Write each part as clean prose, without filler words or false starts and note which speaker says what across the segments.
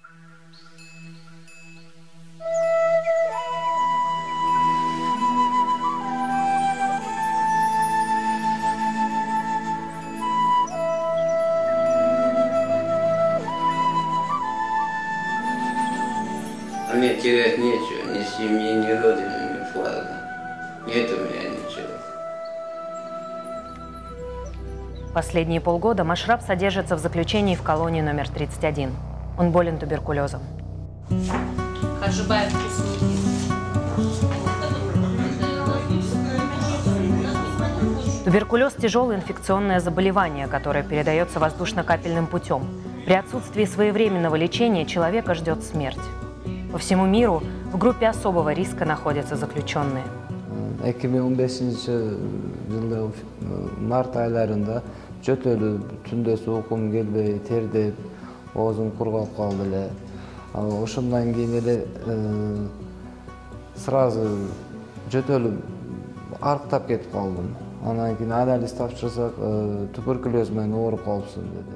Speaker 1: А мне терять нечего, ни семьи, ни родины, ни флага. Нет у меня ничего.
Speaker 2: Последние полгода Машраб содержится в заключении в колонии номер 31. Он болен туберкулезом. Туберкулез – тяжелое инфекционное заболевание, которое передается воздушно-капельным путем. При отсутствии своевременного лечения человека ждет смерть. По всему миру в группе особого риска находятся заключенные.
Speaker 3: 2015 mart aylarında jötölü tünde soğukum gelbey terdi oğuzum kurgap kaldı ele. Oşundan keyin ele sразу jötölü arıktap ketip kaldım. Andan keyin analiz tapşırsak tüberküloz menен ооруп kalıpsın dedi.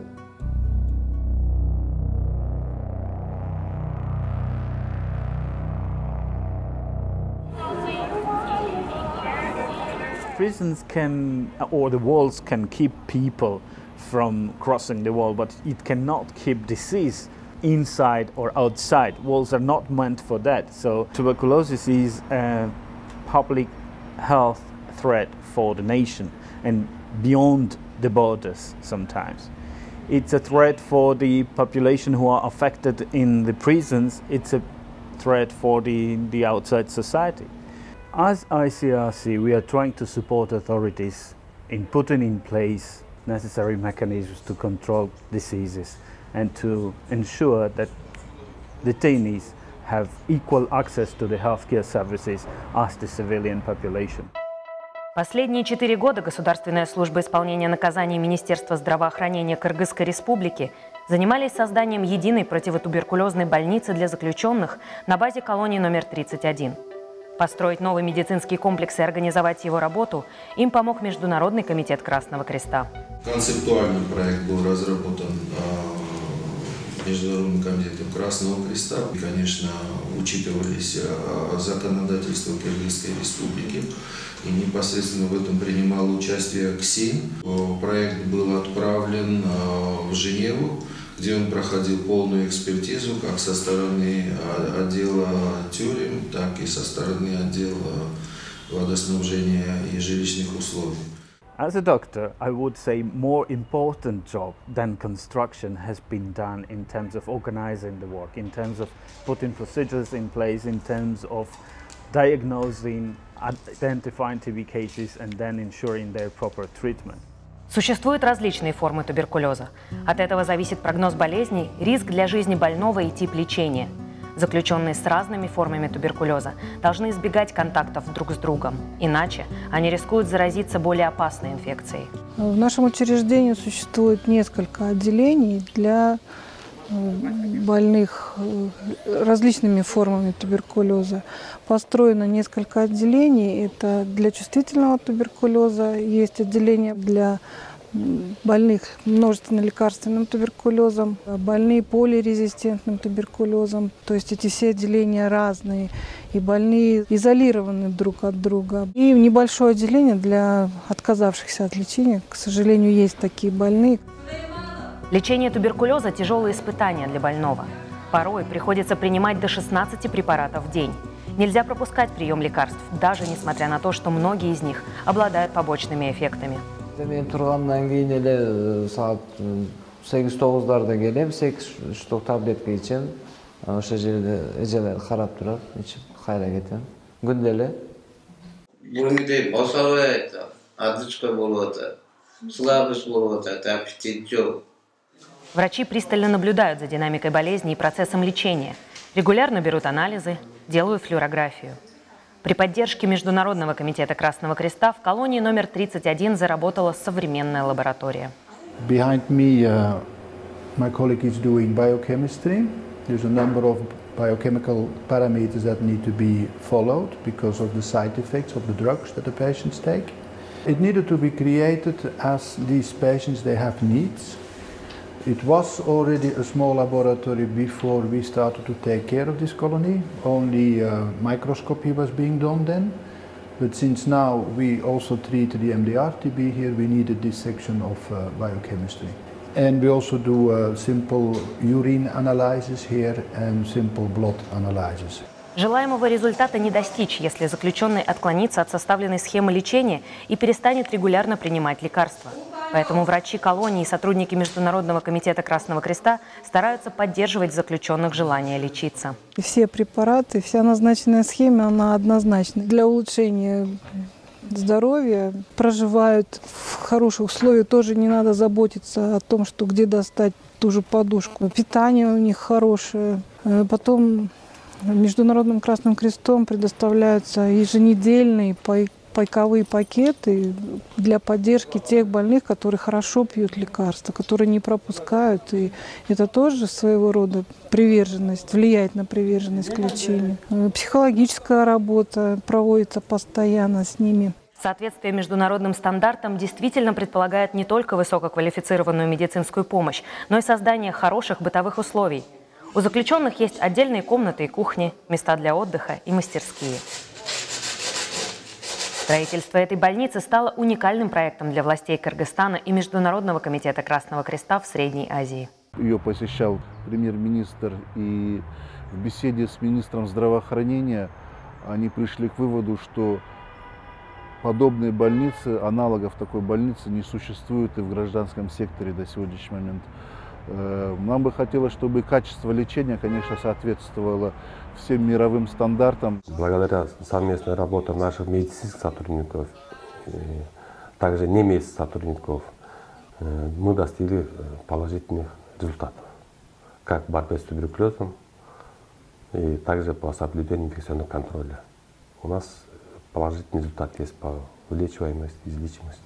Speaker 4: Prisons can, or the walls can keep people from crossing the wall, but it cannot keep disease inside or outside. Walls are not meant for that. So tuberculosis is a public health threat for the nation and beyond the borders sometimes. It's a threat for the population who are affected in the prisons. It's a threat for the outside society. As ICRC, we are trying to support authorities in putting in place necessary mechanisms to control diseases and to ensure that detainees have equal access to the healthcare services as the civilian population.
Speaker 2: Последние 4 года Государственная служба исполнения наказаний Министерства здравоохранения Кыргызской Республики занимались созданием единой противотуберкулезной больницы для заключенных на базе колонии номер 31. Построить новый медицинский комплекс и организовать его работу им помог Международный комитет Красного Креста.
Speaker 5: Концептуальный проект был разработан Международным комитетом Красного Креста. И, конечно, учитывались законодательства Кыргызской Республики. И непосредственно в этом принимало участие КСИН. Проект был отправлен в Женеву, где он проходил полную экспертизу как со стороны отдела тюрем, так и со стороны отдела водоснабжения и жилищных условий.
Speaker 4: As a doctor, I would say more important job than construction has been done in terms of organizing the work, in terms of putting procedures in place, in terms of diagnosing, identifying TB cases and then ensuring their proper treatment.
Speaker 2: Существуют различные формы туберкулеза. От этого зависит прогноз болезней, риск для жизни больного и тип лечения. Заключенные с разными формами туберкулеза должны избегать контактов друг с другом, иначе они рискуют заразиться более опасной инфекцией.
Speaker 6: В нашем учреждении существует несколько отделений для больных различными формами туберкулеза. Построено несколько отделений. Это для чувствительного туберкулеза, есть отделение для больных множественно-лекарственным туберкулезом, больные полирезистентным туберкулезом. То есть эти все отделения разные, и больные изолированы друг от друга. И небольшое отделение для отказавшихся от лечения. К сожалению, есть такие больные.
Speaker 2: Лечение туберкулеза – тяжелое испытание для больного. Порой приходится принимать до 16 препаратов в день. Нельзя пропускать прием лекарств, даже несмотря на то, что многие из них обладают побочными эффектами.
Speaker 3: Мен тургандан кийин эле саат 8-9 келем, 8 штук таблетка ичем. Ошол жерде эжелер карап турат, ичип кайра кетем. Күндө эле.
Speaker 1: Бурмиде бособойт, одышка болуп атат, слабость болуп атат, аппетит жок.
Speaker 2: Врачи пристально наблюдают за динамикой болезни и процессом лечения. Регулярно берут анализы, делают флюорографию. При поддержке Международного комитета Красного Креста в колонии номер 31 заработала современная лаборатория.
Speaker 7: Behind me, my colleague is doing biochemistry. There's a number of biochemical parameters that need to be followed because of the side effects of the drugs that the patients take. It needed to be created as these patients, they have needs. It was already a small laboratory before we started to take care of this colony. Only microscopy was being done then. But since now we also treat the MDR TB here, we needed this section of biochemistry. And we also do simple urine analysis here and simple blood analysis.
Speaker 2: Желаемого результата не достичь, если заключенный отклонится от составленной схемы лечения и перестанет регулярно принимать лекарства. Поэтому врачи колонии и сотрудники Международного комитета Красного Креста стараются поддерживать заключенных желание лечиться.
Speaker 6: Все препараты, вся назначенная схема, она однозначна. Для улучшения здоровья проживают в хороших условиях, тоже не надо заботиться о том, что где достать ту же подушку. Питание у них хорошее. Потом Международным Красным Крестом предоставляются еженедельные пайковые пакеты для поддержки тех больных, которые хорошо пьют лекарства, которые не пропускают. И это тоже своего рода приверженность, влияет на приверженность к лечению. Психологическая работа проводится постоянно с ними.
Speaker 2: Соответствие международным стандартам действительно предполагает не только высококвалифицированную медицинскую помощь, но и создание хороших бытовых условий. У заключенных есть отдельные комнаты и кухни, места для отдыха и мастерские. Строительство этой больницы стало уникальным проектом для властей Кыргызстана и Международного комитета Красного Креста в Средней Азии.
Speaker 8: Ее посещал премьер-министр, и в беседе с министром здравоохранения они пришли к выводу, что подобные больницы, аналогов такой больницы не существует и в гражданском секторе до сегодняшнего момента. Нам бы хотелось, чтобы качество лечения, конечно, соответствовало всем мировым стандартам.
Speaker 9: Благодаря совместной работе наших медицинских сотрудников, также не медицинских сотрудников, мы достигли положительных результатов, как в борьбе с туберкулезом и также по соблюдению инфекционного контроля. У нас положительный результат есть по вылечиваемости и излечимости.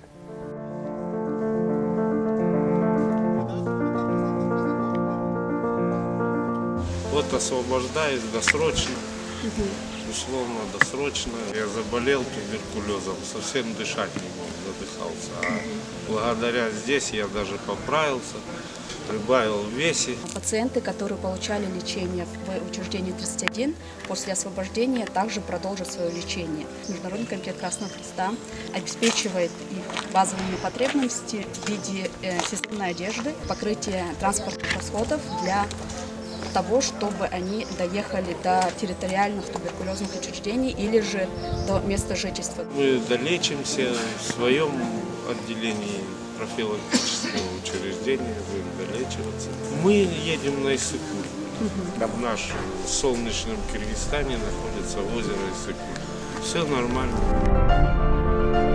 Speaker 10: Вот освобождаюсь досрочно, условно досрочно. Я заболел туберкулезом, совсем дышать не мог, задыхался. А благодаря здесь я даже поправился, прибавил в весе.
Speaker 11: Пациенты, которые получали лечение в учреждении 31, после освобождения также продолжат свое лечение. Международный комитет Красного Креста обеспечивает их базовыми потребностями в виде сезонной одежды, покрытия транспортных расходов для того, чтобы они доехали до территориальных туберкулезных учреждений или же до места жительства. Мы
Speaker 10: долечимся в своем отделении профилактического учреждения, будем долечиваться. Мы едем на Иссык-Куль. В нашем солнечном Кыргызстане находится озеро Иссык-Куль. Все нормально.